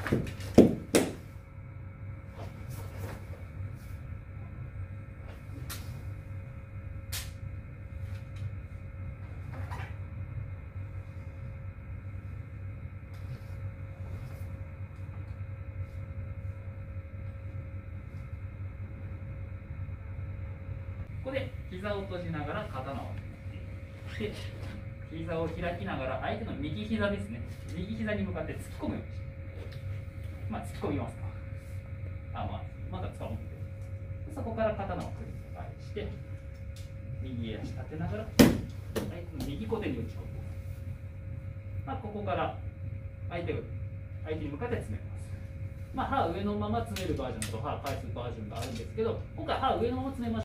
ここで膝を閉じながら刀をで膝を開きながら相手の右膝ですね、右膝に向かって突き込むようにして、突き込みますか。まだ掴むんで、そこから刀を繰り返して右足立てながら相手の右小手に打ち込む。ここから相手に向かって詰めます。刃上のまま詰めるバージョンと刃返すバージョンがあるんですけど、今回刃上のまま詰めましょう。